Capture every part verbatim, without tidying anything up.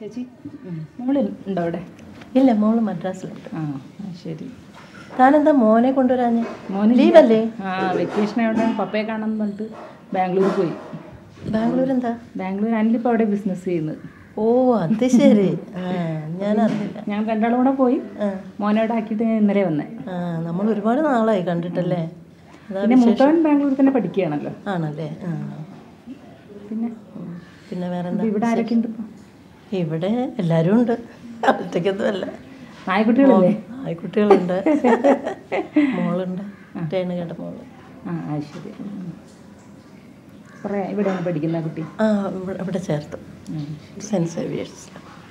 ചേച്ചി മോളിൽ ഉണ്ടോ അവിടെ? ഇല്ല, മോള് മദ്രാസിലുണ്ട്. ആ ശരി. താനെന്താ മോനെ കൊണ്ടുവരാഞ്ഞ്? മോന് ലീവല്ലേ? ആ വെക്കേഷൻ ആയതുകൊണ്ട് പപ്പയെ കാണാൻ പറഞ്ഞിട്ട് ബാംഗ്ലൂർ പോയി. ബാംഗ്ലൂർ എന്താ? ബാംഗ്ലൂർ അനിലിപ്പോൾ അവിടെ ബിസിനസ് ചെയ്യുന്നത്. ഓ അത് ശരി. ആ ഞാൻ അറിയില്ല. ഞാൻ രണ്ടാളും കൂടെ പോയി മോനെ അവിടെ ആക്കിയിട്ട് ഞാൻ ഇന്നലെ വന്നേ. ആ നമ്മൾ ഒരുപാട് നാളായി കണ്ടിട്ടല്ലേ. പിന്നെ മൂത്തവൻ ബാംഗ്ലൂരിൽ തന്നെ പഠിക്കുകയാണല്ലോ. ആണല്ലേ. ആ പിന്നെ പിന്നെ വേറെന്താ? ഇവിടെ ആരൊക്കെ ഉണ്ട്? ഇവിടെ എല്ലാവരും ഉണ്ട്, ഒറ്റയ്ക്കൊന്നും അല്ല. നായ്ക്കുട്ടികളല്ലേ? നായ്ക്കുട്ടികളുണ്ട്, മോളുണ്ട്, രേണുകയുടെ മോള്. ആ ശരി. കുറേ ഇവിടെയാണ് പഠിക്കുന്ന കുട്ടി? ആ ഇവിടെ ഇവിടെ ചേർത്തു, saint Xavier's,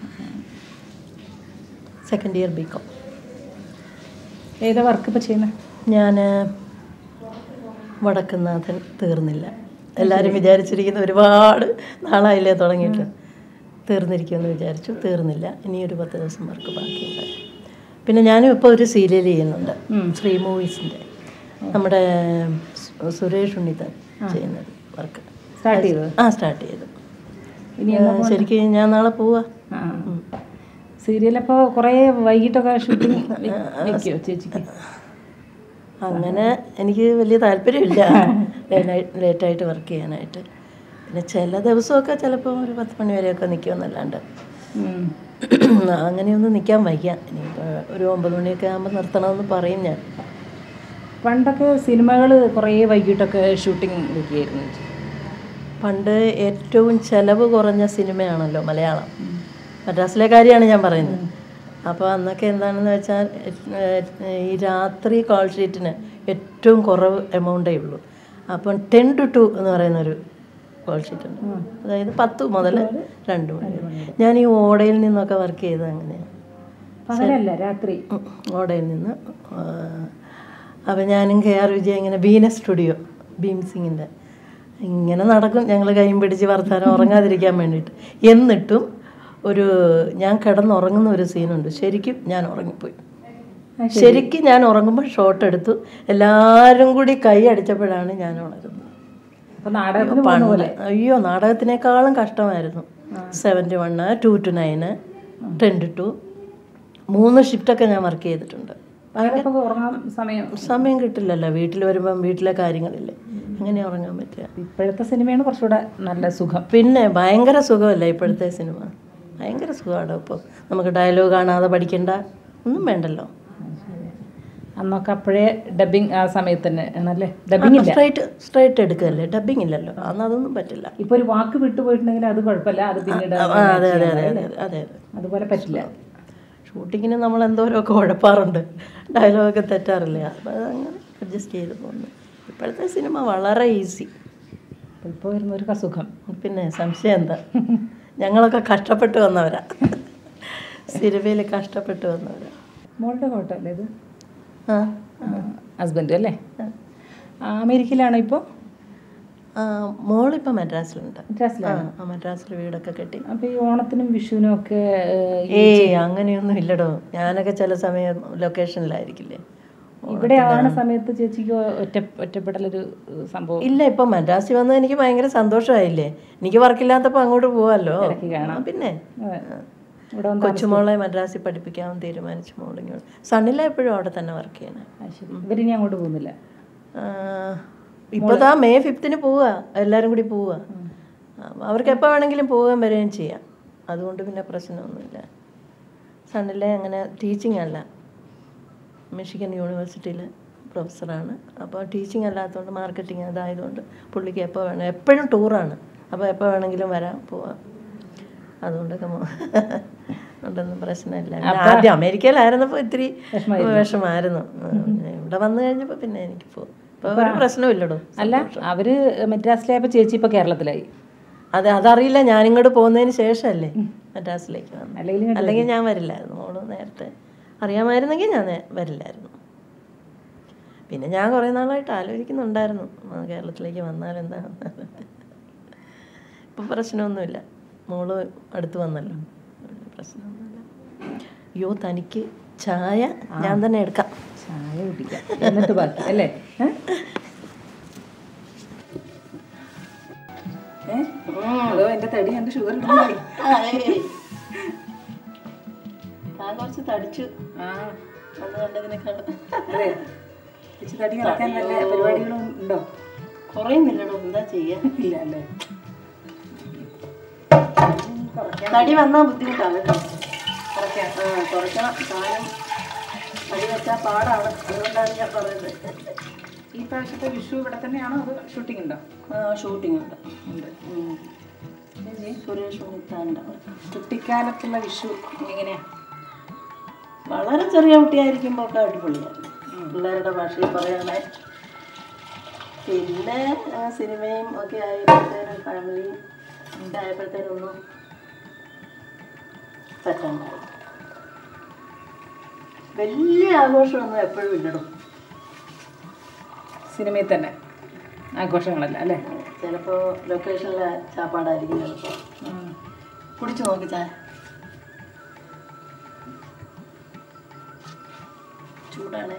second year B com. ഏതാ വർക്ക് ഇപ്പോൾ ചെയ്യുന്നത്? ഞാൻ വടക്കുന്നാഥൻ തീർന്നില്ല. എല്ലാവരും വിചാരിച്ചിരിക്കുന്ന ഒരുപാട് നാളായില്ലേ തുടങ്ങിയിട്ട്. തീർന്നിരിക്കുമെന്ന് വിചാരിച്ചു, തീർന്നില്ല. ഇനി ഒരു പത്ത് ദിവസം വർക്ക് ബാക്കിയുണ്ട്. പിന്നെ ഞാനും ഇപ്പോൾ ഒരു സീരിയൽ ചെയ്യുന്നുണ്ട്, ശ്രീ മൂവീസിൻ്റെ. നമ്മുടെ സുരേഷ് ഉണ്ണിത്താൻ ചെയ്യുന്നത് വർക്ക് സ്റ്റാർട്ട് ചെയ്തു. ആ സ്റ്റാർട്ട് ചെയ്തു. ഇനി ശരിക്കും ഞാൻ നാളെ പോവാ. സീരിയലപ്പോൾ കുറേ വൈകിട്ടൊക്കെ ഷൂട്ടിങ് വയ്ക്കുമോ ചേച്ചിക്ക്? അങ്ങനെ എനിക്ക് വലിയ താല്പര്യമില്ല ലേറ്റായിട്ട് വർക്ക് ചെയ്യാനായിട്ട്. പിന്നെ ചില ദിവസമൊക്കെ ചിലപ്പോൾ ഒരു പത്ത് മണി വരെയൊക്കെ നിൽക്കുമെന്നല്ലാണ്ട് അങ്ങനെയൊന്നും നിൽക്കാൻ വയ്യ. ഇനിയിപ്പോൾ ഒരു ഒമ്പത് മണിയൊക്കെ ആകുമ്പോൾ നിർത്തണമെന്ന് പറയും ഞാൻ. പണ്ടൊക്കെ സിനിമകൾ കുറേ വൈകിട്ടൊക്കെ ഷൂട്ടിങ് വയ്ക്കുകയായിരുന്നു. പണ്ട് ഏറ്റവും ചിലവ് കുറഞ്ഞ സിനിമയാണല്ലോ മലയാളം. മദ്രാസിലെ കാര്യമാണ് ഞാൻ പറയുന്നത്. അപ്പോൾ അന്നൊക്കെ എന്താണെന്ന് വെച്ചാൽ ഈ രാത്രി കോൾ ഷീറ്റിന് ഏറ്റവും കുറവ് എമൗണ്ടേ ഉള്ളൂ. അപ്പം ടെൻ ടു ടു എന്ന് പറയുന്നൊരു കോൾ ഷീറ്റ് ഉണ്ട്. അതായത് പത്ത് മുതൽ രണ്ട് മണി. ഞാൻ ഈ ഓടയിൽ നിന്നൊക്കെ വർക്ക് ചെയ്തത് അങ്ങനെയാണ്. പകലല്ല, രാത്രി. ഓടയിൽ നിന്ന്. അപ്പം ഞാനും കെ ആർ വിജയ ഇങ്ങനെ ബീന സ്റ്റുഡിയോ, ഭീം സിംഗിൻ്റെ ഇങ്ങനെ നടക്കും ഞങ്ങൾ കൈയും പിടിച്ച് വർത്താനം ഉറങ്ങാതിരിക്കാൻ വേണ്ടിയിട്ട്. എന്നിട്ടും ഒരു ഞാൻ കിടന്നുറങ്ങുന്ന ഒരു സീനുണ്ട്. ശരിക്കും ഞാൻ ഉറങ്ങിപ്പോയി. ശരിക്കും ഞാൻ ഉറങ്ങുമ്പോൾ ഷോട്ട് എടുത്തു. എല്ലാവരും കൂടി കൈ അടിച്ചപ്പോഴാണ് ഞാൻ ഉണരുന്നത്. പണ്ട് അയ്യോ നാടകത്തിനേക്കാളും കഷ്ടമായിരുന്നു. Seventy one, two two nine, ten two two, മൂന്ന് ഷിഫ്റ്റൊക്കെ ഞാൻ വർക്ക് ചെയ്തിട്ടുണ്ട്. സമയം കിട്ടില്ലല്ലോ, വീട്ടിൽ വരുമ്പം വീട്ടിലെ കാര്യങ്ങളില്ലേ, എങ്ങനെ ഉറങ്ങാൻ പറ്റുക? ഇപ്പോഴത്തെ സിനിമയാണ് കുറച്ചുകൂടെ നല്ല സുഖം. പിന്നെ ഭയങ്കര സുഖമല്ല ഇപ്പോഴത്തെ സിനിമ, ഭയങ്കര സുഖമാണ്. ഇപ്പോൾ നമുക്ക് ഡയലോഗ് കാണാതെ പഠിക്കണ്ട, ഒന്നും വേണ്ടല്ലോ. അന്നൊക്കെ അപ്പോഴേ ഡബിങ് ആ സമയത്ത് തന്നെ ആണല്ലേ? ഡബിങ് സ്ട്രൈറ്റ് സ്ട്രൈറ്റ് എടുക്കുകയല്ലേ, ഡബിങ് ഇല്ലല്ലോ. അന്ന് അതൊന്നും പറ്റില്ല. ഇപ്പോൾ ഒരു വാക്ക് വിട്ടുപോയിട്ടുണ്ടെങ്കിൽ അത് കുഴപ്പമില്ല, അത് പിന്നീട് അതെ അതെ അതെ അതെ അതെ അതുപോലെ പറ്റില്ല. ഷൂട്ടിങ്ങിന് നമ്മൾ എന്തോരമൊക്കെ ഉഴപ്പാറുണ്ട്, ഡയലോഗൊക്കെ തെറ്റാറില്ല. അപ്പോൾ അതങ്ങനെ അഡ്ജസ്റ്റ് ചെയ്ത് പോകുന്നു. ഇപ്പോഴത്തെ സിനിമ വളരെ ഈസി. ഇപ്പോൾ വരുന്നൊരു അസുഖം. പിന്നെ സംശയം എന്താ, ഞങ്ങളൊക്കെ കഷ്ടപ്പെട്ട് വന്നവരാ, സിനിമയിൽ കഷ്ടപ്പെട്ട് വന്നവരാ. മോളുടെ കുഴപ്പമില്ല ഇത്? ആ ഹസ്ബൻഡ് അല്ലേ? അമേരിക്കയിലാണോ ഇപ്പോൾ? മോളിപ്പോൾ മദ്രാസിലുണ്ട്. മദ്രാസിലാണ്? മദ്രാസിൽ വീടൊക്കെ കെട്ടി. അപ്പോൾ ഈ ഓണത്തിനും വിഷുവിനും ഒക്കെ? ഏയ് അങ്ങനെയൊന്നും ഇല്ലടോ. ഞാനൊക്കെ ചില സമയം ലൊക്കേഷനിലായിരിക്കില്ലേ. ഇവിടെ ആവണ സമയത്ത് ചേച്ചിക്ക് ഒറ്റ ഒറ്റപ്പെടലൊരു സംഭവം ഇല്ല. ഇപ്പം മദ്രാസിൽ വന്നത് എനിക്ക് ഭയങ്കര സന്തോഷമായില്ലേ. എനിക്ക് വർക്കില്ലാത്തപ്പോൾ അങ്ങോട്ട് പോവാമല്ലോ. പിന്നെ കൊച്ചുമോളെ മദ്രാസിൽ പഠിപ്പിക്കാൻ തീരുമാനിച്ചു. മോളിങ്ങോട്ട് സണ്ണില എപ്പോഴും അവിടെ തന്നെ വർക്ക് ചെയ്യണം. ഇവരിനി അങ്ങോട്ട് പോകുന്നില്ല? ഇപ്പോൾ ദാ മെയ് ഫിഫ്തിന് പോവുക, എല്ലാവരും കൂടി പോവുക. അവർക്ക് എപ്പോൾ വേണമെങ്കിലും പോവുകയും വരികയും ചെയ്യാം. അതുകൊണ്ട് പിന്നെ പ്രശ്നമൊന്നുമില്ല. സണ്ണിലെ അങ്ങനെ ടീച്ചിങ് അല്ല, മിഷിഗൻ യൂണിവേഴ്സിറ്റിയിൽ പ്രൊഫസറാണ്. അപ്പോൾ ടീച്ചിങ് അല്ലാത്തതുകൊണ്ട് മാർക്കറ്റിംഗ് അതായതുകൊണ്ട് പുള്ളിക്ക് എപ്പോൾ വേണം എപ്പോഴും ടൂറാണ്. അപ്പോൾ എപ്പോൾ വേണമെങ്കിലും വരാം പോവാം. അതുകൊണ്ടൊക്കെ അതുകൊണ്ടൊന്നും പ്രശ്നമില്ല. ആദ്യം അമേരിക്കയിലായിരുന്നപ്പോൾ ഇത്തിരി വിഷമായിരുന്നു. ഇവിടെ വന്നു കഴിഞ്ഞപ്പോൾ പിന്നെ എനിക്ക് പോകും. ഇപ്പോൾ ഒരു പ്രശ്നമില്ലടോ. അല്ല, അവർ മദ്രാസിലായപ്പോൾ ചേച്ചി ഇപ്പോൾ കേരളത്തിലായി? അതെ, അതറിയില്ല. ഞാനിങ്ങോട്ട് പോകുന്നതിന് ശേഷമല്ലേ മദ്രാസിലേക്ക് വന്നു. അല്ലെങ്കിൽ ഞാൻ വരില്ലായിരുന്നു. മോള് നേരത്തെ അറിയാമായിരുന്നെങ്കിൽ ഞാൻ വരില്ലായിരുന്നു. പിന്നെ ഞാൻ കുറേ നാളായിട്ട് ആലോചിക്കുന്നുണ്ടായിരുന്നു കേരളത്തിലേക്ക് വന്നാൽ എന്താ. ഇപ്പം പ്രശ്നമൊന്നുമില്ല, മോള് അടുത്ത് വന്നല്ലോ, പ്രശ്നമൊന്നുമില്ല. അയ്യോ തനിക്ക് ചായ ഞാൻ തന്നെ എടുക്കാം. ചായ കുടിക്കാം എന്നിട്ട് ബാക്കി അല്ലേ? അതോ എൻ്റെ തടി കണ്ട് ഷുഗർ തടിച്ചു ആ അന്ന് കണ്ടതിനേക്കാളും. അതെ ചേച്ചി തടി കളക്കാൻ നല്ല പരിപാടികളും ഉണ്ടോ? കുറയുന്നില്ലടോ, എന്താ ചെയ്യാ? ഇല്ല അല്ലേ? തടി വന്നാൽ ബുദ്ധിമുട്ടാണ് കേട്ടോ. കുറയ്ക്കാൻ ആ കുറയ്ക്കണം. സാധനം തടി വെച്ചാൽ പാടാണ്. അതുകൊണ്ടാണ് ഞാൻ പറയുന്നത്. ഈ പ്രാവശ്യത്തെ വിഷു ഇവിടെ തന്നെയാണോ അത് ഷൂട്ടിംഗ് ഉണ്ടോ? ഷൂട്ടിംഗ് ഉണ്ട് ഉണ്ട്. ചേച്ചി സുരേഷ് ഉണ്ണിത്താൻ്റെ കുട്ടിക്കാലത്തുള്ള വിഷു എങ്ങനെയാ? വളരെ ചെറിയ കുട്ടിയായിരിക്കുമ്പോൾ ഒക്കെ അടിപൊളിയായിരുന്നു, പിള്ളേരുടെ ഭാഷയിൽ പറയാനേ. പിന്നെ സിനിമയും ഒക്കെ ആയപ്പോഴത്തേനും ഫാമിലിയും ഒക്കെ ആയപ്പോഴത്തേനൊന്നും പറ്റണ്ടായി. വലിയ ആഘോഷമൊന്നും എപ്പോഴും ഇല്ലടും. സിനിമയിൽ തന്നെ ആഘോഷങ്ങളല്ല അല്ലേ? ചിലപ്പോൾ ലൊക്കേഷനിലെ ചാപ്പാടായിരിക്കും. ചിലപ്പോൾ കുടിച്ചു നോക്കി ചായ. ചൂടാണേ.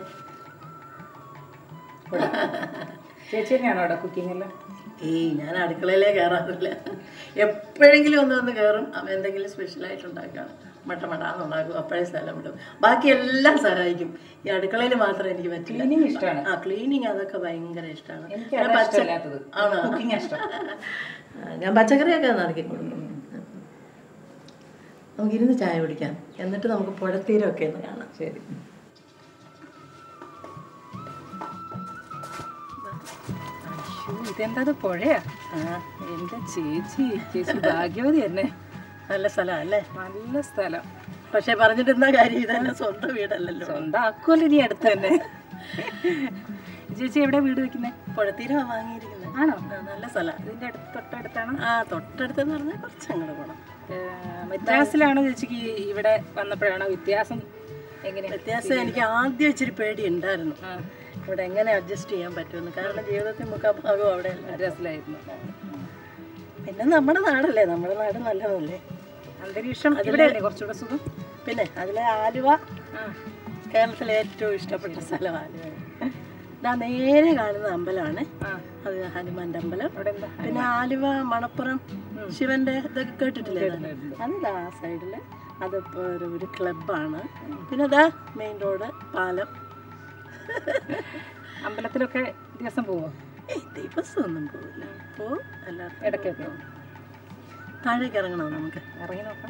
ചേച്ചി തന്നെയാണോ അവിടെ കുക്കിംഗ് എല്ലാം? ഏയ് ഞാൻ അടുക്കളയിലേ കയറാറില്ല. എപ്പോഴെങ്കിലും ഒന്ന് വന്ന് കയറും. അവൻ എന്തെങ്കിലും സ്പെഷ്യലായിട്ട് ഉണ്ടാക്കുകയാണ്, മട്ട മട്ടാന്നുണ്ടാക്കും, അപ്പോഴേ സ്ഥലം വിടും. ബാക്കി എല്ലാം സഹായിക്കും. ഈ അടുക്കളയിൽ മാത്രമേ എനിക്ക് പറ്റില്ല. ക്ലീനിങ് ഇഷ്ടമാണ്. ആ ക്ലീനിങ് അതൊക്കെ ഭയങ്കര ഇഷ്ടമാണ്. ആണോ? കുക്കിംഗ് ഇഷ്ടം. ഞാൻ പച്ചക്കറിയൊക്കെ നടക്കി കൊടുക്കും. നമുക്കിരുന്ന് ചായ കുടിക്കാം, എന്നിട്ട് നമുക്ക് പുഴത്തീരമൊക്കെ ഒന്ന് കാണാം. ശരി. ഇതെന്താ പുഴയാ? എന്റെ ചേച്ചി ചേച്ചി ഭാഗ്യവതി തന്നെ. നല്ല സ്ഥലം അല്ലേ? നല്ല സ്ഥലം. പക്ഷെ പറഞ്ഞിട്ട് എന്താ കാര്യം, ഇതന്നെ സ്വന്തം വീടല്ലല്ലോ. സ്വന്തം ആക്കുമല്ലോ ഇനി അടുത്ത് തന്നെ. ചേച്ചി എവിടെ വീട് വെക്കുന്നത്? പുഴത്തീര വാങ്ങിയിരിക്കുന്നത്. ആണോ? നല്ല സ്ഥലം. ഇതിന്റെ അടുത്ത് തൊട്ടടുത്താണ്? ആ തൊട്ടടുത്തെന്ന് പറഞ്ഞാൽ കുറച്ച് അങ്ങോട്ട് പോകണം. മദ്രാസിലാണോ ചേച്ചിക്ക് ഇവിടെ വന്നപ്പോഴാണോ വ്യത്യാസം? എങ്ങനെ വ്യത്യാസം? എനിക്ക് ആദ്യം ഇച്ചിരി പേടി ഉണ്ടായിരുന്നു, ഇവിടെ എങ്ങനെ അഡ്ജസ്റ്റ് ചെയ്യാൻ പറ്റുമെന്ന്. കാരണം ജീവിതത്തിൽ മുഖാഭാഗം അവിടെ മദ്രാസിലായിരുന്നു. പിന്നെ നമ്മുടെ നാടല്ലേ, നമ്മുടെ നാട് നല്ലതല്ലേ, അന്തരീക്ഷം ഇവിടെ കുറച്ചുകൂടെ സുഖം. പിന്നെ അതിലെ ആലുവ കേരളത്തിലെ ഏറ്റവും ഇഷ്ടപ്പെട്ട സ്ഥലം ആലുവ. ഇതാ നേരെ കാണുന്ന അമ്പലമാണ്, അത് ഹനുമാൻ്റെ അമ്പലം. പിന്നെ ആലുവ മണപ്പുറം ശിവന്റെ ഇതൊക്കെ കേട്ടിട്ടില്ലേ? അതിതാ ആ സൈഡില് അത് ഒരു ഒരു ക്ലബാണ്. പിന്നെ അതാ മെയിൻ റോഡ്, പാലം. അമ്പലത്തിലൊക്കെ ദിവസം പോവോ? ദിവസമൊന്നും പോവില്ല, പോ എല്ലാവർക്കും ഇടയ്ക്കൊക്കെ. താഴേക്ക് ഇറങ്ങണോ? നമുക്ക് ഇറങ്ങി നോക്കാം.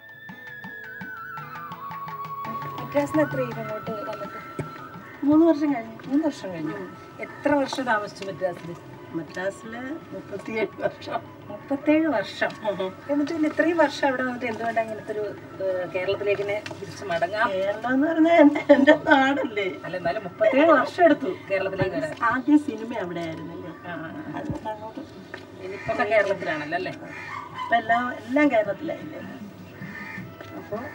മദ്രാസിന് എത്ര ഇങ്ങോട്ട് വന്നിട്ട്? മൂന്ന് വർഷം കഴിഞ്ഞു. മൂന്ന് വർഷം കഴിഞ്ഞു. എത്ര വർഷം താമസിച്ചു മദ്രാസിൽ? മദ്രാസിൽ മുപ്പത്തിയേഴ് വർഷം. മുപ്പത്തേഴ് വർഷം. എന്നിട്ട് പിന്നെ ഇത്രയും വർഷം അവിടെ വന്നിട്ട് എന്തുകൊണ്ടാണ് ഇങ്ങനത്തെ ഒരു കേരളത്തിലേക്ക് തിരിച്ച് മടങ്ങാം? കേരളം എന്ന് പറഞ്ഞാൽ എൻ്റെ നാടല്ലേ. അല്ല, എന്നാലും മുപ്പത്തേഴ് വർഷം എടുത്തു കേരളത്തിലേക്ക് വരാൻ. ആദ്യം സിനിമ അവിടെ ആയിരുന്നല്ലേ, അങ്ങോട്ട്. ഇനിയിപ്പോ കേരളത്തിലാണല്ലോ അല്ലേ? ഇപ്പം എല്ലാം എല്ലാം കേരളത്തിലായില്ലേ. അപ്പോൾ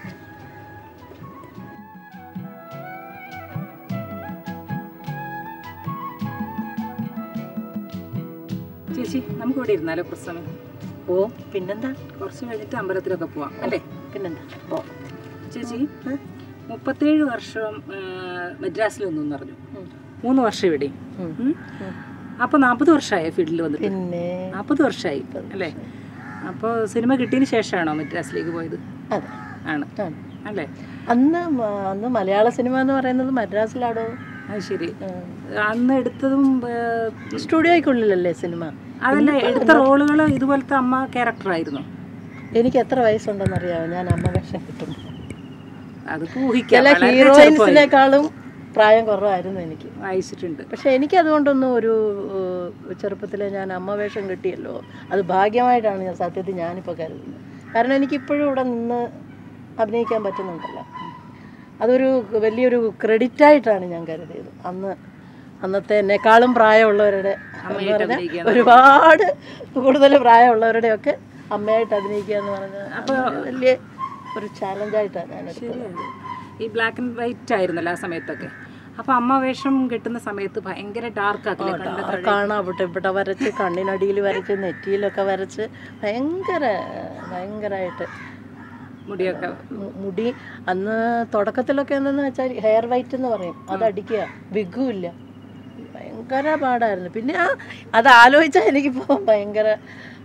ചേച്ചി നമുക്ക് ഇവിടെ ഇരുന്നാലോ കുറച്ച് സമയം? ഓ പിന്നെന്താ, കുറച്ച് കഴിഞ്ഞിട്ട് അമ്പലത്തിലൊക്കെ പോവാം അല്ലേ? പിന്നെന്താ. ഓ ചേച്ചി മുപ്പത്തേഴ് വർഷം മദ്രാസിൽ വന്നു പറഞ്ഞു, മൂന്ന് വർഷം ഇവിടെ. അപ്പൊ നാൽപ്പത് വർഷമായി ഫീൽഡിൽ വന്നിട്ട്? പിന്നെ നാൽപ്പത് വർഷമായി അല്ലേ? അപ്പോൾ സിനിമ കിട്ടിയതിന് ശേഷമാണോ മദ്രാസിലേക്ക് പോയത്? അതെ ആണ് അല്ലേ? അന്ന് അന്ന് മലയാള സിനിമ എന്ന് പറയുന്നത് മദ്രാസിലാടോ. അത് ശരി. അന്ന് എടുത്തതും സ്റ്റുഡിയോയ്ക്കുള്ളിലല്ലേ സിനിമ? അതല്ല, എടുത്ത റോളുകൾ ഇതുപോലത്തെ അമ്മ ക്യാരക്ടറായിരുന്നു. എനിക്ക് എത്ര വയസ്സുണ്ടെന്നറിയാമോ ഞാൻ അമ്മ വേഷം കിട്ടും? അത് ഊഹിക്കാം. ഹീറോയിൻസിനേക്കാളും പ്രായം കുറവായിരുന്നു എനിക്ക്. വായിച്ചിട്ടുണ്ട്. പക്ഷെ എനിക്കതുകൊണ്ടൊന്നും ഒരു ചെറുപ്പത്തിൽ ഞാൻ അമ്മ വേഷം കിട്ടിയല്ലോ, അത് ഭാഗ്യമായിട്ടാണ് ഞാൻ സത്യത്തിൽ ഞാനിപ്പോൾ കരുതുന്നത്. കാരണം എനിക്കിപ്പോഴും ഇവിടെ നിന്ന് അഭിനയിക്കാൻ പറ്റുന്നുണ്ടല്ലോ, അതൊരു വലിയൊരു ക്രെഡിറ്റായിട്ടാണ് ഞാൻ കരുതിയത്. അന്ന് അന്നത്തെ എന്നെക്കാളും പ്രായമുള്ളവരുടെ എന്ന് പറഞ്ഞാൽ ഒരുപാട് കൂടുതൽ പ്രായമുള്ളവരുടെയൊക്കെ അമ്മയായിട്ട് അഭിനയിക്കുക എന്ന് പറഞ്ഞാൽ അപ്പോൾ വലിയ ഒരു ചാലഞ്ചായിട്ടാണ് ഞാൻ എടുത്തത്. ഈ ബ്ലാക്ക് ആൻഡ് വൈറ്റ് ആയിരുന്നല്ലോ ആ സമയത്തൊക്കെ. അപ്പോൾ അമ്മ വേഷം കിട്ടുന്ന സമയത്ത് ഭയങ്കര ഡാർക്ക് ആക്കില്ല, കാണാവട്ടെ ഇവിടെ വരച്ച്, കണ്ണിനടിയിൽ വരച്ച്, നെറ്റിയിലൊക്കെ വരച്ച്, ഭയങ്കര ഭയങ്കരമായിട്ട് മുടിയൊക്കെ. മുടി അന്ന് തുടക്കത്തിലൊക്കെ എന്തെന്ന് വെച്ചാൽ ഹെയർ വൈറ്റ് എന്ന് പറയും, അത് അടിക്കുക, വിഗും ഇല്ല, ഭയങ്കര പാടായിരുന്നു. പിന്നെ ആ അത് ആലോചിച്ചാൽ എനിക്കിപ്പോൾ ഭയങ്കര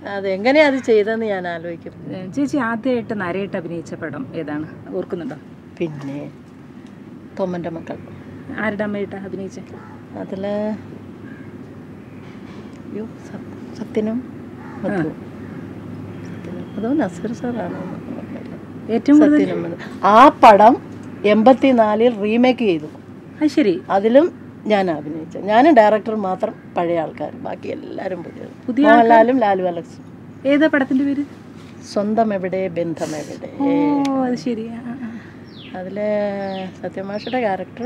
അതെങ്ങനെയാണ് അത് ചെയ്തതെന്ന് ഞാൻ ആലോചിക്കും. ചേച്ചി ആദ്യമായിട്ട് നരയിട്ട് അഭിനയിച്ച പടം ഏതാണ്, ഓർക്കുന്നുണ്ടോ? പിന്നെ തൊമ്മൻ്റെ മക്കൾ. ആരുടെ അമ്മയായിട്ടാ അഭിനയിച്ച? അതിൽ അയ്യോ സത്യനും മധുവും. സത്യനും അതോ നസീർ സാറാണോ ഏറ്റവും സത്യനും. ആ പടം എൺപത്തിനാലിൽ റീമേക്ക് ചെയ്തു. അത് ശരി. അതിലും ഞാൻ അഭിനയിച്ചു. ഞാനും ഡയറക്ടർ മാത്രം പഴയ ആൾക്കാർ, ബാക്കി എല്ലാവരും പുതിയ. മോഹൻലാലും ലാലു അലക്സും. ഏതാ പടത്തിന്റെ പേര്? സ്വന്തം എവിടെ ബന്ധം എവിടെ. ഓ അത് ശരി. അതിൽ സത്യമാഷയുടെ ക്യാരക്ടർ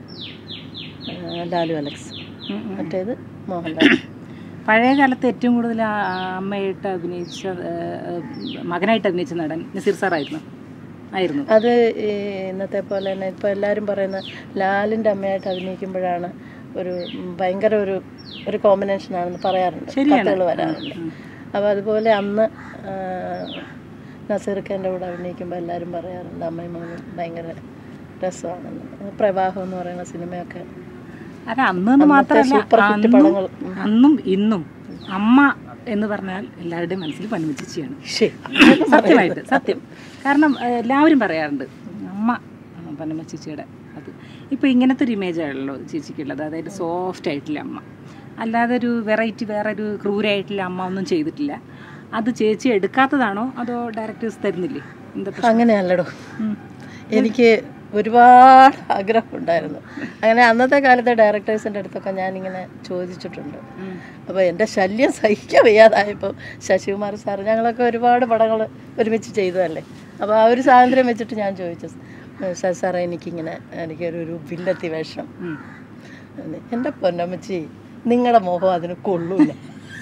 ലാലു അലക്സ്, മറ്റേത് മോഹൻലാൽ. പഴയ കാലത്ത് ഏറ്റവും കൂടുതൽ അമ്മയായിട്ട് അഭിനയിച്ച മകനായിട്ട് അഭിനയിച്ച നടൻ നസീർ സാറായിരുന്നു ആയിരുന്നു. അത് ഇന്നത്തെ പോലെ തന്നെ ഇപ്പോൾ എല്ലാവരും പറയുന്ന ലാലിൻ്റെ അമ്മയായിട്ട് അഭിനയിക്കുമ്പോഴാണ് ഒരു ഭയങ്കര ഒരു ഒരു കോമ്പിനേഷനാണെന്ന് പറയാറുണ്ട്, കഥകൾ വരാറുണ്ട്. അപ്പോൾ അതുപോലെ അന്ന് നസീർക്കൻ്റെ കൂടെ അഭിനയിക്കുമ്പോൾ എല്ലാവരും പറയാറുണ്ട് അമ്മയും മകനും ഭയങ്കര രസമാണെന്ന്. പ്രവാഹം എന്ന് പറയുന്ന സിനിമയൊക്കെ അല്ല അന്ന് മാത്രമല്ല, അന്നും ഇന്നും അമ്മ എന്ന് പറഞ്ഞാൽ എല്ലാവരുടെയും മനസ്സിൽ പന്മ ചേച്ചിയാണ്. സത്യമായിട്ട് സത്യം. കാരണം എല്ലാവരും പറയാറുണ്ട് അമ്മ പന്മ ചേച്ചിയുടെ. അത് ഇപ്പോൾ ഇങ്ങനത്തെ ഒരു ഇമേജാണല്ലോ ചേച്ചിക്കുള്ളത്, അതായത് സോഫ്റ്റ് ആയിട്ടുള്ള അമ്മ, അല്ലാതെ ഒരു വെറൈറ്റി വേറെ ഒരു ക്രൂരായിട്ടുള്ള അമ്മ ഒന്നും ചെയ്തിട്ടില്ല. അത് ചേച്ചി എടുക്കാത്തതാണോ അതോ ഡയറക്ടേഴ്സ് തരുന്നില്ലേ? എന്താ അങ്ങനെയല്ലടോ, എനിക്ക് ഒരുപാട് ആഗ്രഹമുണ്ടായിരുന്നു. അങ്ങനെ അന്നത്തെ കാലത്തെ ഡയറക്ടേഴ്സിൻ്റെ അടുത്തൊക്കെ ഞാനിങ്ങനെ ചോദിച്ചിട്ടുണ്ട്. അപ്പോൾ എൻ്റെ ശല്യം സഹിക്കാൻ വയ്യാതായപ്പോൾ ശശികുമാർ സാർ, ഞങ്ങളൊക്കെ ഒരുപാട് പടങ്ങൾ ഒരുമിച്ച് ചെയ്തതല്ലേ, അപ്പോൾ ആ ഒരു സ്വാതന്ത്ര്യം വെച്ചിട്ട് ഞാൻ ചോദിച്ചു, ശശി സാറേ എനിക്കിങ്ങനെ എനിക്കൊരു ഒരു വില്ലത്തി വേഷം. എൻ്റെ പൊന്നമ്മച്ചി നിങ്ങളുടെ മുഖം അതിന് കൊള്ളൂല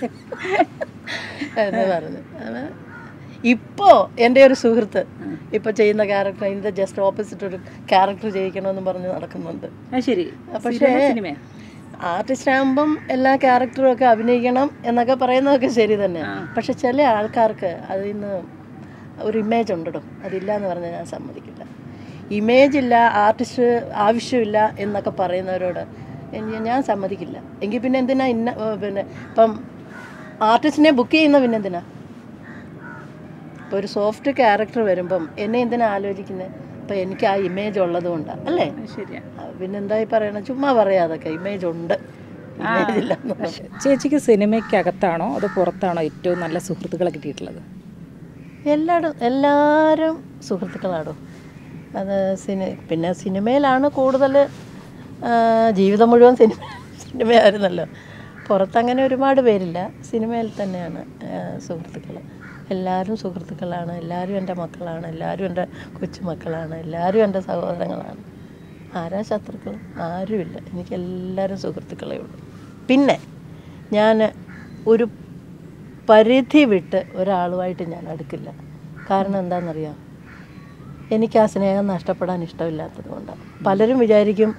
എന്ന് പറഞ്ഞു. ഇപ്പോൾ എൻ്റെ ഒരു സുഹൃത്ത് ഇപ്പോൾ ചെയ്യുന്ന ക്യാരക്ടർ ഇതിൻ്റെ ജസ്റ്റ് ഓപ്പോസിറ്റ് ഒരു ക്യാരക്ടർ ചെയ്യിക്കണമെന്ന് പറഞ്ഞ് നടക്കുന്നുണ്ട്. ശരി. പക്ഷേ ആർട്ടിസ്റ്റ് ആകുമ്പം എല്ലാ ക്യാരക്ടറും ഒക്കെ അഭിനയിക്കണം എന്നൊക്കെ പറയുന്നതൊക്കെ ശരി തന്നെ. പക്ഷെ ചില ആൾക്കാർക്ക് അതിൽ നിന്ന് ഒരു ഇമേജ് ഉണ്ടോ, അതില്ല എന്ന് പറഞ്ഞാൽ ഞാൻ സമ്മതിക്കില്ല. ഇമേജ് ഇല്ല, ആർട്ടിസ്റ്റ് ആവശ്യമില്ല എന്നൊക്കെ പറയുന്നവരോട് ഞാൻ സമ്മതിക്കില്ല. എങ്കിൽ പിന്നെ എന്തിനാ ഇന്ന പിന്നെ ഇപ്പം ആർട്ടിസ്റ്റിനെ ബുക്ക് ചെയ്യുന്ന പിന്നെ എന്തിനാ? ഇപ്പോൾ ഒരു സോഫ്റ്റ് ക്യാരക്ടർ വരുമ്പം എന്നെ എന്തിനാ ആലോചിക്കുന്നത്? അപ്പം എനിക്ക് ആ ഇമേജ് ഉള്ളത് കൊണ്ടാണ് അല്ലേ? ശരിയാ. പിന്നെന്തായി പറയണം, ചുമ്മാ പറയാതൊക്കെ ഇമേജ് ഉണ്ട്. ചേച്ചിക്ക് സിനിമയ്ക്കകത്താണോ അതോ പുറത്താണോ ഏറ്റവും നല്ല സുഹൃത്തുക്കളെ കിട്ടിയിട്ടുള്ളത്? എല്ലാവരും എല്ലാവരും സുഹൃത്തുക്കളാണോ. അത് സിനി പിന്നെ സിനിമയിലാണ് കൂടുതൽ, ജീവിതം മുഴുവൻ സിനിമ സിനിമയായിരുന്നല്ലോ. പുറത്തങ്ങനെ ഒരുപാട് പേരില്ല, സിനിമയിൽ തന്നെയാണ് സുഹൃത്തുക്കൾ. എല്ലാവരും സുഹൃത്തുക്കളാണ്, എല്ലാവരും എൻ്റെ മക്കളാണ്, എല്ലാവരും എൻ്റെ കൊച്ചുമക്കളാണ്, എല്ലാവരും എൻ്റെ സഹോദരങ്ങളാണ്. ആരാ ശത്രുക്കൾ? ആരുമില്ല. എനിക്ക് എല്ലാവരും സുഹൃത്തുക്കളേ ഉള്ളൂ. പിന്നെ ഞാൻ ഒരു പരിധി വിട്ട് ഒരാളുമായിട്ട് ഞാൻ അടുക്കില്ല. കാരണം എന്താണെന്നറിയാം, എനിക്ക് ആ സ്നേഹം നഷ്ടപ്പെടാൻ ഇഷ്ടമില്ലാത്തത് കൊണ്ടാണ്. പലരും വിചാരിക്കും,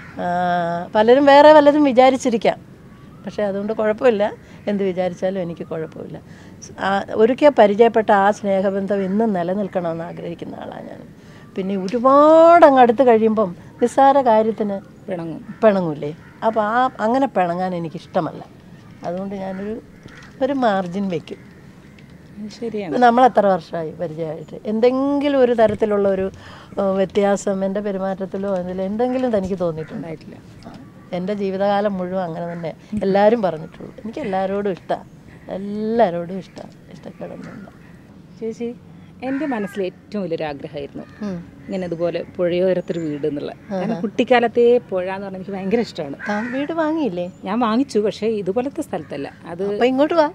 പലരും വേറെ പലരും വിചാരിച്ചിരിക്കാം, പക്ഷേ അതുകൊണ്ട് കുഴപ്പമില്ല. എന്ത് വിചാരിച്ചാലും എനിക്ക് കുഴപ്പമില്ല. ഒരിക്കൽ പരിചയപ്പെട്ട ആ സ്നേഹബന്ധം ഇന്നും നിലനിൽക്കണമെന്ന് ആഗ്രഹിക്കുന്ന ആളാണ് ഞാൻ. പിന്നെ ഒരുപാട് അങ്ങ് അടുത്ത് കഴിയുമ്പം നിസ്സാര കാര്യത്തിന് പിണങ്ങും പിണങ്ങൂല്ലേ. അപ്പോൾ ആ അങ്ങനെ പിണങ്ങാൻ എനിക്കിഷ്ടമല്ല. അതുകൊണ്ട് ഞാനൊരു ഒരു മാർജിൻ വയ്ക്കും. ശരിയാണ്. നമ്മൾ എത്ര വർഷമായി പരിചയമായിട്ട്, എന്തെങ്കിലും ഒരു തരത്തിലുള്ള ഒരു വ്യത്യാസം എൻ്റെ പെരുമാറ്റത്തിലോ അതിൽ എന്തെങ്കിലും തനിക്ക് തോന്നിയിട്ടുണ്ടായിട്ടില്ല? എൻ്റെ ജീവിതകാലം മുഴുവൻ അങ്ങനെ തന്നെ എല്ലാവരും പറഞ്ഞിട്ടുള്ളൂ. എനിക്ക് എല്ലാവരോടും ഇഷ്ടമാണ്, എല്ലാവരോടും ഇഷ്ടമാണ്, ഇഷ്ടക്കേടൊന്നുമില്ല. ചേച്ചി, എൻ്റെ മനസ്സിൽ ഏറ്റവും വലിയൊരു ആഗ്രഹമായിരുന്നു ഇങ്ങനെ ഇതുപോലെ പുഴയോരത്തൊരു വീട് എന്നുള്ള. കാരണം കുട്ടിക്കാലത്തെ പുഴ എന്ന് പറഞ്ഞാൽ എനിക്ക് ഭയങ്കര ഇഷ്ടമാണ്. വീട് വാങ്ങിയില്ലേ? ഞാൻ വാങ്ങിച്ചു, പക്ഷേ ഇതുപോലത്തെ സ്ഥലത്തല്ല. അത് ഇങ്ങോട്ട് വാ,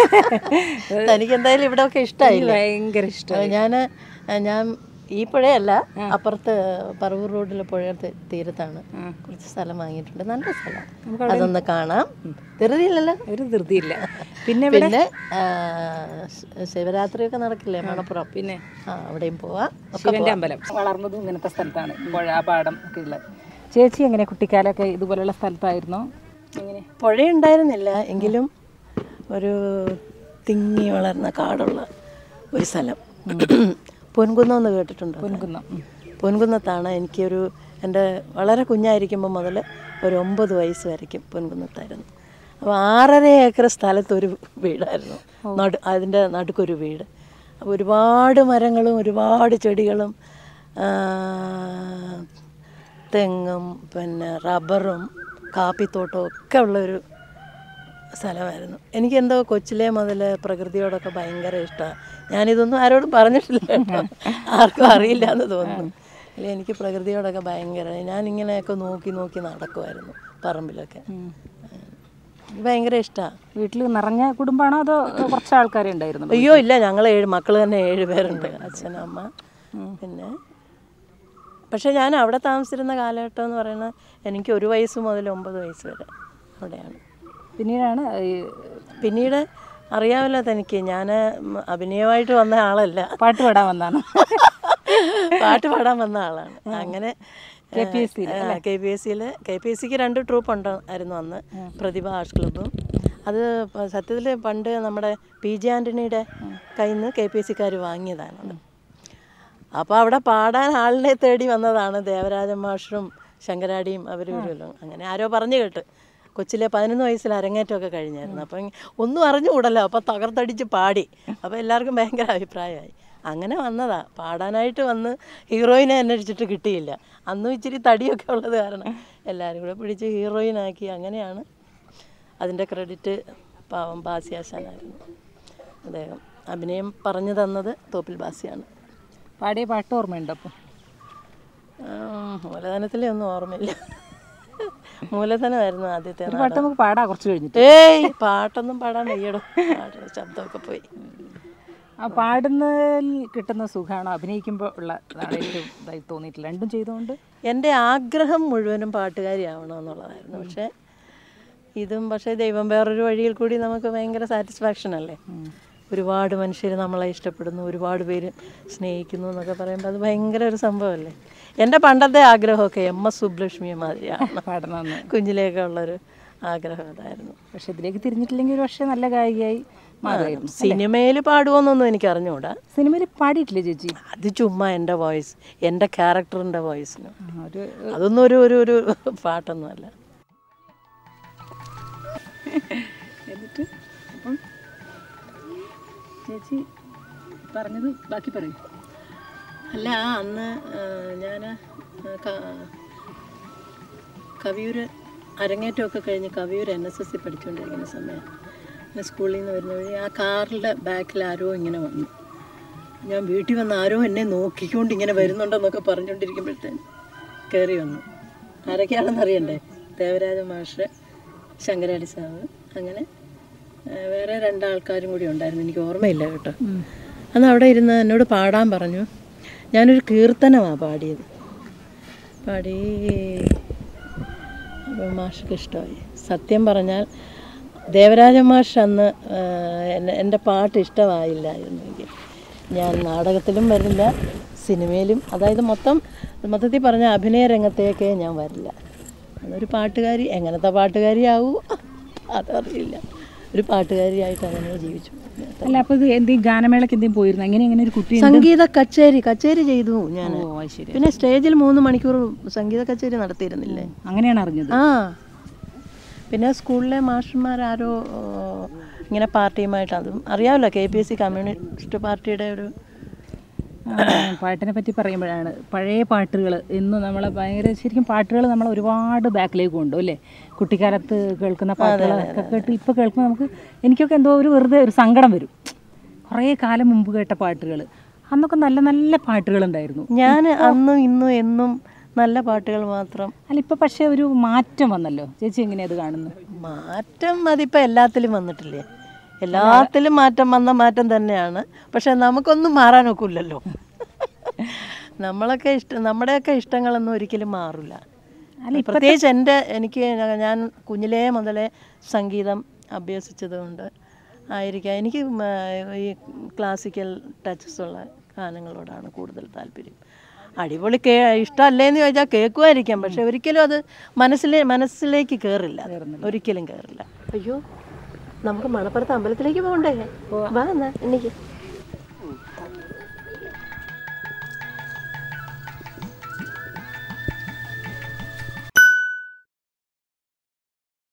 എനിക്ക് എന്തായാലും ഇവിടെ ഒക്കെ ഇഷ്ടമായി, ഭയങ്കര ഇഷ്ടമായി. ഞാൻ ഞാൻ ഈ പുഴയല്ല, അപ്പുറത്ത് പറവൂർ റോഡിലെ പുഴ തീരത്താണ് കുറച്ച് സ്ഥലം വാങ്ങിയിട്ടുണ്ട്. നല്ല സ്ഥലം, അതൊന്ന് കാണാം. ധൃതിയില്ലല്ലോ, ഒരു ധൃതിയില്ല. പിന്നെ പിന്നെ ശിവരാത്രിയൊക്കെ നടക്കില്ലേ മണപ്പുറം, പിന്നെ ആ അവിടെയും പോവാം. ശിവന്റെ അമ്പലം വളർന്നതും ഇങ്ങനത്തെ സ്ഥലത്താണ്, പുഴ പാടം ഒക്കെ ഉള്ളത്. ചേച്ചി എങ്ങനെ കുട്ടിക്കാലമൊക്കെ ഇതുപോലെയുള്ള സ്ഥലത്തായിരുന്നോ? എങ്ങനെ? പുഴയുണ്ടായിരുന്നില്ല, എങ്കിലും ഒരു തിങ്ങി വളർന്ന കാടുള്ള ഒരു സ്ഥലം. പൊൻകുന്നം എന്ന് കേട്ടിട്ടുണ്ടോ? പൊൻകുന്നം. പൊൻകുന്നത്താണ് എനിക്കൊരു, എൻ്റെ വളരെ കുഞ്ഞായിരിക്കുമ്പോൾ മുതൽ ഒരു ഒമ്പത് വയസ്സ് വരയ്ക്കും പൊൻകുന്നത്തായിരുന്നു. അപ്പോൾ ആറര ഏക്കർ സ്ഥലത്തൊരു വീടായിരുന്നു, നടു അതിൻ്റെ നടുക്കൊരു വീട്. അപ്പോൾ ഒരുപാട് മരങ്ങളും ഒരുപാട് ചെടികളും തെങ്ങും പിന്നെ റബ്ബറും കാപ്പിത്തോട്ടവും ഒക്കെ ഉള്ളൊരു സ്ഥലമായിരുന്നു. എനിക്കെന്തോ കൊച്ചിലെ മുതൽ പ്രകൃതിയോടൊക്കെ ഭയങ്കര ഇഷ്ടമാണ്. ഞാനിതൊന്നും ആരോടും പറഞ്ഞിട്ടില്ല കേട്ടോ, ആർക്കും അറിയില്ല എന്ന് തോന്നുന്നു. അല്ലെ, എനിക്ക് പ്രകൃതിയോടൊക്കെ ഭയങ്കര, ഞാനിങ്ങനെയൊക്കെ നോക്കി നോക്കി നടക്കുമായിരുന്നു പറമ്പിലൊക്കെ. ഭയങ്കര ഇഷ്ടമാണ്. വീട്ടിൽ നിറഞ്ഞ കുടുംബമാണോ അതോ കുറച്ച് ആൾക്കാരെ ഉണ്ടായിരുന്നു? അയ്യോ ഇല്ല, ഞങ്ങൾ ഏഴ് മക്കൾ തന്നെ, ഏഴ് പേരുണ്ട്, അച്ഛൻ അമ്മ. പിന്നെ പക്ഷേ ഞാൻ അവിടെ താമസിച്ചിരുന്ന കാലഘട്ടം എന്ന് പറയുന്നത് എനിക്ക് ഒരു വയസ്സ് മുതൽ ഒമ്പത് വയസ്സ് വരെ അവിടെയാണ്. പിന്നീടാണ് പിന്നീട് അറിയാമല്ലോ തനിക്ക്, ഞാൻ അഭിനയമായിട്ട് വന്ന ആളല്ല, പാട്ട് പാടാൻ വന്നാണ്. പാട്ട് പാടാൻ വന്ന ആളാണ്. അങ്ങനെ K P S C K P S സിയിൽ കെ പി എസ് സിക്ക് രണ്ട് ട്രൂപ്പ് ഉണ്ടായിരുന്നു അന്ന്, പ്രതിഭ ആർട്സ് ക്ലബ്ബും. അത് സത്യത്തിൽ പണ്ട് നമ്മുടെ പി ജെ ആൻ്റണിയുടെ കയ്യിൽ നിന്ന് കെ പി എസ് സിക്കാർ വാങ്ങിയതാണ്. അപ്പോൾ അവിടെ പാടാൻ ആളിനെ തേടി വന്നതാണ് ദേവരാജൻ മാഷും ശങ്കരാടിയും അവരും ഇവരുമല്ലോ. അങ്ങനെ ആരോ പറഞ്ഞു കേട്ട് കൊച്ചിലെ പതിനൊന്ന് വയസ്സിൽ അരങ്ങേറ്റമൊക്കെ കഴിഞ്ഞായിരുന്നു. അപ്പം ഒന്നും അറിഞ്ഞുകൂടല്ലോ, അപ്പോൾ തകർത്തടിച്ച് പാടി. അപ്പോൾ എല്ലാവർക്കും ഭയങ്കര അഭിപ്രായമായി. അങ്ങനെ വന്നതാ, പാടാനായിട്ട് വന്ന് ഹീറോയിനെ അന്വേഷിച്ചിട്ട് കിട്ടിയില്ല. അന്നും ഇച്ചിരി തടിയൊക്കെ ഉള്ളത് കാരണം എല്ലാവരും കൂടെ പിടിച്ച് ഹീറോയിനാക്കി. അങ്ങനെയാണ് അതിൻ്റെ ക്രെഡിറ്റ് പാവം ബാസിയാശാനായിരുന്നു. അദ്ദേഹം അഭിനയം പറഞ്ഞു തന്നത് തോപ്പിൽ ബാസിയാണ്. പാടിയ പാട്ട് ഓർമ്മയുണ്ട്? അപ്പോൾ മൂലധനത്തിലെ ഒന്നും ഓർമ്മയില്ല. മൂലധനമായിരുന്നു ആദ്യത്തെ പാട്ട്. നമുക്ക് പാടാം കുറച്ച് കഴിഞ്ഞിട്ട്. ഏയ് പാട്ടൊന്നും പാടാൻ വയ്യടോ, ശബ്ദമൊക്കെ പോയി. ആ പാടുന്നതിൽ കിട്ടുന്ന സുഖമാണോ അഭിനയിക്കുമ്പോൾ ഉള്ള ഏറ്റവും ഇതായി തോന്നിയിട്ടില്ല? രണ്ടും ചെയ്തുകൊണ്ട് എൻ്റെ ആഗ്രഹം മുഴുവനും പാട്ടുകാരിയാവണമെന്നുള്ളതായിരുന്നു. പക്ഷേ ഇതും പക്ഷേ ദൈവം വേറൊരു വഴിയിൽ കൂടി നമുക്ക് ഭയങ്കര സാറ്റിസ്ഫാക്ഷൻ അല്ലേ. ഒരുപാട് മനുഷ്യർ നമ്മളെ ഇഷ്ടപ്പെടുന്നു, ഒരുപാട് പേര് സ്നേഹിക്കുന്നു എന്നൊക്കെ പറയുമ്പോൾ അത് ഭയങ്കര ഒരു സംഭവമല്ലേ. എൻ്റെ പണ്ടത്തെ ആഗ്രഹമൊക്കെ എം എസ് സുബ്ലക്ഷ്മിയെ മാതിരിയാണ് പാടണമെന്ന് കുഞ്ഞിലേക്ക് ഉള്ളൊരു ആഗ്രഹം അതായിരുന്നു. പക്ഷെ ഇതിലേക്ക് തിരിഞ്ഞിട്ടില്ലെങ്കിൽ ഒരു പക്ഷേ നല്ല ഗായികയായി മാറുമായിരുന്നു. സിനിമയിൽ പാടുമോന്നൊന്നും എനിക്ക് അറിഞ്ഞുകൂടാ. സിനിമയിൽ പാടിയിട്ടില്ലേ ചേച്ചി? അത് ചുമ്മാ എൻ്റെ വോയിസ്, എൻ്റെ ക്യാരക്ടറിൻ്റെ വോയിസിന്, അതൊന്നും ഒരു ഒരു ഒരു പാട്ടൊന്നുമല്ല. എന്നിട്ട് അപ്പം ചേച്ചി പറഞ്ഞത് ബാക്കി പറയും. അല്ല, അന്ന് ഞാൻ കവിയൂർ അരങ്ങേറ്റമൊക്കെ കഴിഞ്ഞ് Kaviyoor N S S C പഠിച്ചുകൊണ്ടിരിക്കുന്ന സമയം സ്കൂളിൽ നിന്ന് വരുന്ന വഴി ആ കാറിൻ്റെ ബാക്കിൽ ആരോ ഇങ്ങനെ വന്നു. ഞാൻ വീട്ടിൽ വന്ന് ആരോ എന്നെ നോക്കിക്കൊണ്ട് ഇങ്ങനെ വരുന്നുണ്ടെന്നൊക്കെ പറഞ്ഞുകൊണ്ടിരിക്കുമ്പോഴത്തേന് കയറി വന്നു. ആരൊക്കെയാണെന്ന് അറിയണ്ടേ? ദേവരാജ മാഷ്, ശങ്കരാടി സാറ്, അങ്ങനെ വേറെ രണ്ടാൾക്കാരും കൂടി ഉണ്ടായിരുന്നു, എനിക്ക് ഓർമ്മയില്ല കേട്ടോ. അന്ന് അവിടെ ഇരുന്ന് എന്നോട് പാടാൻ പറഞ്ഞു. ഞാനൊരു കീർത്തനമാണ് പാടിയത്. പാടി മാഷക്ക് ഇഷ്ടമായി. സത്യം പറഞ്ഞാൽ ദേവരാജ മാഷ് അന്ന് എൻ്റെ പാട്ട് ഇഷ്ടമായില്ലായിരുന്നു എനിക്ക്. ഞാൻ നാടകത്തിലും വരില്ല, സിനിമയിലും, അതായത് മൊത്തം മൊത്തത്തിൽ പറഞ്ഞാൽ അഭിനയ രംഗത്തേക്കേ ഞാൻ വരില്ല. അന്നൊരു പാട്ടുകാരി, എങ്ങനത്തെ പാട്ടുകാരിയാവൂ അതറിയില്ല, ഒരു പാട്ടുകാരിയായിട്ട് അങ്ങനെ ജീവിച്ചു. അല്ല, അപ്പോൾ ഇത് എന്തെങ്കിലും ഗാനമേളയ്ക്ക് എന്തെങ്കിലും പോയിരുന്നു? അങ്ങനെ എങ്ങനെ ഒരു കുട്ടി സംഗീത കച്ചേരി കച്ചേരി ചെയ്തു ഞാൻ. പിന്നെ സ്റ്റേജിൽ മൂന്ന് മണിക്കൂർ സംഗീത കച്ചേരി നടത്തിയിരുന്നില്ലേ? അങ്ങനെയാണ് അറിഞ്ഞത്. ആ, പിന്നെ സ്കൂളിലെ മാഷന്മാരാരോ ഇങ്ങനെ പാർട്ടിയുമായിട്ട്, അതും അറിയാമല്ലോ, K P S C communist പാർട്ടിയുടെ ഒരു പാട്ടിനെ പറ്റി പറയുമ്പോഴാണ് പഴയ പാട്ടുകൾ ഇന്ന് നമ്മളെ ഭയങ്കര, ശരിക്കും പാട്ടുകൾ നമ്മളെ ഒരുപാട് ബാക്കിലേക്ക് കൊണ്ടു അല്ലേ. കുട്ടിക്കാലത്ത് കേൾക്കുന്ന പാട്ടുകളൊക്കെ കേട്ട് ഇപ്പോൾ കേൾക്കുമ്പോൾ നമുക്ക്, എനിക്കൊക്കെ എന്തോ ഒരു വെറുതെ ഒരു സങ്കടം വരും. കുറേ കാലം മുമ്പ് കേട്ട പാട്ടുകൾ, അന്നൊക്കെ നല്ല നല്ല പാട്ടുകളുണ്ടായിരുന്നു. ഞാൻ അന്നും ഇന്നും എന്നും നല്ല പാട്ടുകൾ മാത്രം. അല്ല, ഇപ്പം പക്ഷേ ഒരു മാറ്റം വന്നല്ലോ ചേച്ചി, എങ്ങനെയാണ് അത് കാണുന്നത്? മാറ്റം അതിപ്പോൾ എല്ലാത്തിലും വന്നിട്ടില്ലേ? എല്ലാത്തിലും മാറ്റം വന്ന മാറ്റം തന്നെയാണ്. പക്ഷെ നമുക്കൊന്നും മാറാനൊക്കില്ലല്ലോ. നമ്മളൊക്കെ ഇഷ്ടം, നമ്മുടെയൊക്കെ ഇഷ്ടങ്ങളൊന്നും ഒരിക്കലും മാറില്ല. അല്ല, പ്രത്യേകിച്ച് എൻ്റെ എനിക്ക് ഞാൻ കുഞ്ഞിലേ മുതലേ സംഗീതം അഭ്യസിച്ചതുകൊണ്ട് ആയിരിക്കാം എനിക്ക് ഈ ക്ലാസിക്കൽ ടച്ചസ് ഉള്ള ഗാനങ്ങളോടാണ് കൂടുതൽ താല്പര്യം. അടിപൊളി കേ ഇഷ്ടമല്ലേന്ന് ചോദിച്ചാൽ കേൾക്കുമായിരിക്കാം, പക്ഷെ ഒരിക്കലും അത് മനസ്സിലെ മനസ്സിലേക്ക് കയറില്ല, ഒരിക്കലും കയറില്ല. അയ്യോ, നമുക്ക് മണപ്പുറത്ത് അമ്പലത്തിലേക്ക് പോകണ്ടേ? വാ എന്നാ എനിക്ക്